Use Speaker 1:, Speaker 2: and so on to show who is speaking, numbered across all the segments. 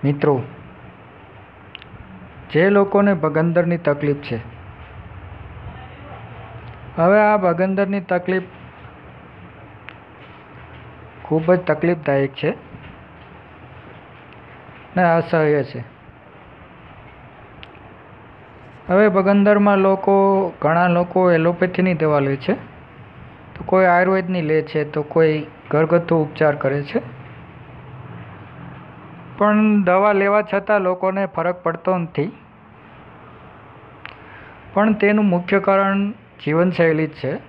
Speaker 1: મિત્રો, જે લોકોને ભગંદરની તકલીફ છે, હવે આ ભગંદરની તકલીફ ખૂબ જ તકલીફદાયક છે ને અસહ્ય છે. હવે ભગંદરમાં ઘણા લોકો એલોપેથીની દવા લે છે, તો કોઈ આયુર્વેદની લે છે, તો કોઈ ઘરગથ્થુ ઉપચાર કરે છે. પણ દવા લેવા છતાં લોકોને ફરક પડતો નથી. પણ તેનું મુખ્ય કારણ જીવનશૈલી જ છે.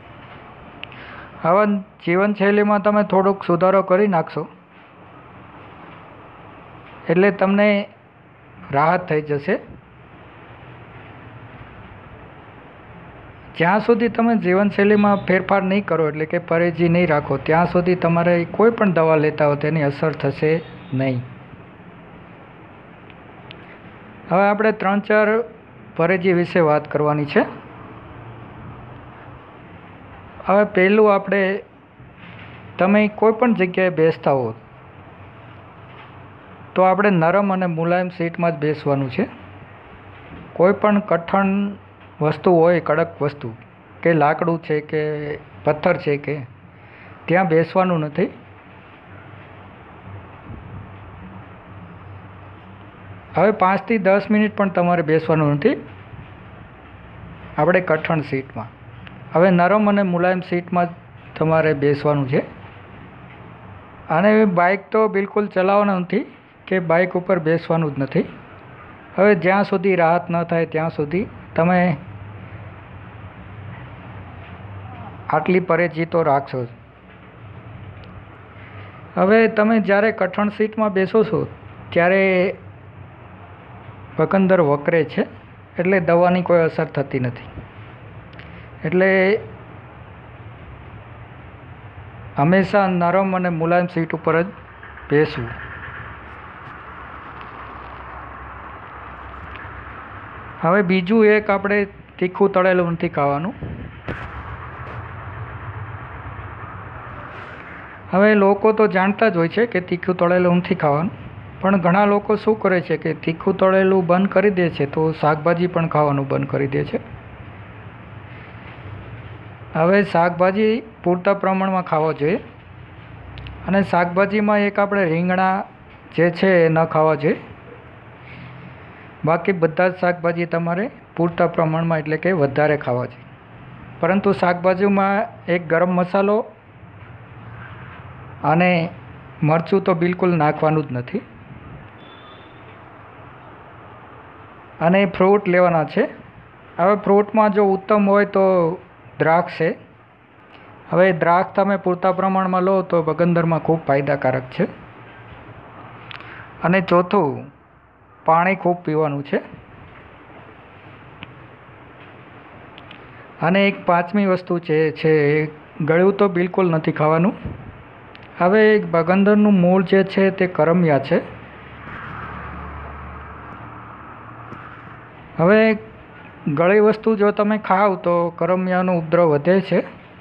Speaker 1: આવા જીવનશૈલીમાં તમે થોડોક સુધારો કરી નાખશો એટલે તમને રાહત થઈ જશે. જ્યાં સુધી તમે જીવનશૈલીમાં ફેરફાર નહીં કરો, એટલે કે પરેજી નહીં રાખો, ત્યાં સુધી તમારે કોઈ પણ દવા લેતા હો તેની અસર થશે નહીં. હવે આપણે 3-4 પરેજી વિશે વાત કરવાની છે. હવે પહેલું, તમે કોઈ પણ જગ્યાએ બેસતા હો તો આપણે નરમ અને મુલાયમ સીટમાં જ બેસવાનું છે. કોઈ પણ કઠણ વસ્તુ હોય, કડક વસ્તુ કે લાકડું છે કે પથ્થર છે કે ત્યાં બેસવાનું નથી. હવે 5 થી 10 મિનિટ પણ તમારે બેસવાનું નથી આપણે કઠણ સીટમાં. હવે નરમ અને મુલાયમ સીટમાં તમારે બેસવાનું છે. અને બાઇક તો બિલકુલ ચલાવવાનું નથી કે બાઇક ઉપર બેસવાનું જ નથી. હવે જ્યાં સુધી રાહત ન થાય ત્યાં સુધી તમે આટલી પરેજી તો રાખશો જ. હવે તમે જ્યારે કઠણ સીટમાં બેસો છો ત્યારે ભગંદર વકરે છે, એટલે દવાની કોઈ અસર થતી નથી. એટલે હંમેશા નરમ અને મુલાયમ સીટ ઉપર જ બેસવું. હવે બીજું આપણે તીખું તળેલું નથી ખાવાનું. હવે લોકો તો જાણતા જ હોય છે કે તીખું તળેલું નથી ખાવાનું, પણ ઘણા લોકો શું કરે છે કે તીખું તળેલું બંધ કરી દે છે તો શાકભાજી પણ ખાવાનું બંધ કરી દે છે. હવે શાકભાજી પૂરતા પ્રમાણમાં ખાવા જોઈએ. અને શાકભાજીમાં આપણે રીંગણા જે છે એ ન ખાવા જોઈએ. બાકી બધા જ શાકભાજી તમારે પૂરતા પ્રમાણમાં, એટલે કે વધારે ખાવા જોઈએ. પરંતુ શાકભાજીમાં ગરમ મસાલો અને મરચું તો બિલકુલ નાખવાનું જ નથી. અને ફ્રૂટ લેવાના છે. હવે ફ્રૂટમાં જો ઉત્તમ હોય તો દ્રાક્ષ છે. હવે દ્રાક્ષ તમે પૂરતા પ્રમાણમાં લો તો ભગંદરમાં ખૂબ ફાયદાકારક છે. અને ચોથું, પાણી ખૂબ પીવાનું છે. અને 5મી વસ્તુ છે ગળ્યું તો બિલકુલ નથી ખાવાનું. હવે ભગંદરનું મૂળ જે છે તે કરમિયા છે. હવે ગળી વસ્તુ જો તમે ખાવ તો કરમિયાનો ઉપદ્રવ વધે છે,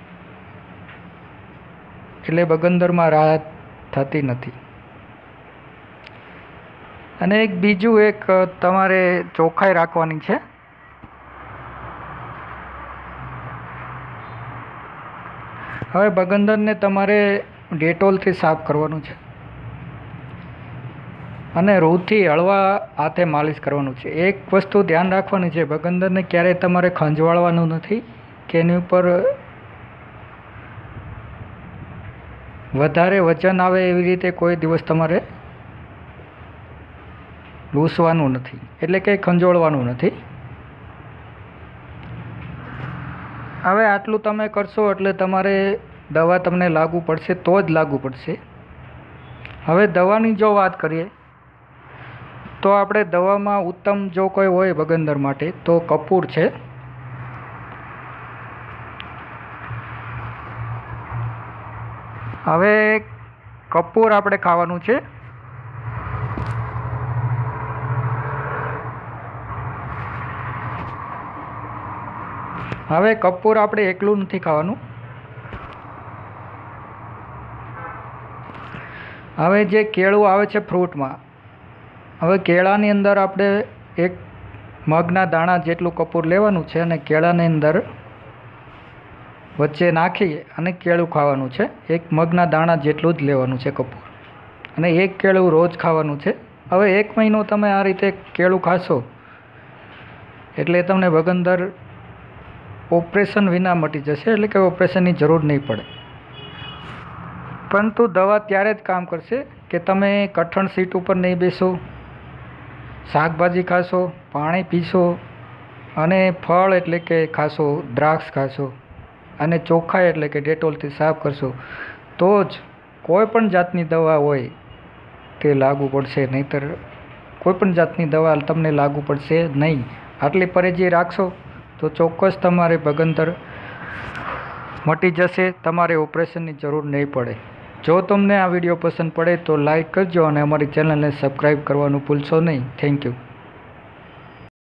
Speaker 1: એટલે ભગંદરમાં રાહત થતી નથી. અને બીજું તમારે ચોખ્ખાઈ રાખવાની છે. હવે ભગંદરને તમારે ડેટોલથી સાફ કરવાનું છે અને રૂથી હળવા હાથે માલિશ કરવાનું છે. એક વસ્તુ ધ્યાન રાખવાની છે, ભગંદરને ક્યારેય તમારે ખંજવાળવાનું નથી કે એની ઉપર વધારે વજન આવે એવી રીતે કોઈ દિવસ તમારે લૂસવાનું નથી, એટલે કે ખંજોળવાનું નથી. હવે આટલું તમે કરશો એટલે તમારે દવા તમને લાગુ પડશે તો જ લાગુ પડશે. હવે દવાની જો વાત કરીએ તો આપણે દવામાં ઉત્તમ જો કોઈ હોય ભગંદર માટે તો કપૂર છે. હવે કપૂર આપણે ખાવાનું છે. હવે કપૂર આપણે એકલું નથી ખાવાનું. હવે જે કેળું આવે છે ફ્રૂટમાં, હવે કેળાની અંદર આપણે એક મગના દાણા જેટલું કપૂર લેવાનું છે અને કેળાની અંદર વચ્ચે નાખી અને કેળું ખાવાનું છે. એક મગના દાણા જેટલું જ લેવાનું છે કપૂર, અને એક કેળું રોજ ખાવાનું છે. હવે 1 મહિનો તમે આ રીતે કેળું ખાશો એટલે તમને વગંદર ઓપરેશન વિના મટી જશે, એટલે કે ઓપરેશનની જરૂર નહીં પડે. પરંતુ દવા ત્યારે જ કામ કરશે કે તમે કઠણ સીટ ઉપર નહીં બેસો, શાકભાજી ખાશો, પાણી પીશો અને ફળ એટલે કે ખાશો, દ્રાક્ષ ખાશો અને ચોખ્ખા એટલે કે ડેટોલથી સાફ કરશો તો જ કોઈ પણ જાતની દવા હોય તે લાગુ પડશે, નહીંતર કોઈ પણ જાતની દવા તમને લાગુ પડશે નહીં. આટલી પરેજી રાખશો તો ચોક્કસ તમારે વગંદર મટી જશે, તમારે ઓપરેશનની જરૂર નહીં પડે. જો તમને આ વિડીયો પસંદ પડે તો લાઈક કરજો અને અમારી ચેનલને સબસ્ક્રાઈબ કરવાનું ભૂલશો નહીં. Thank you.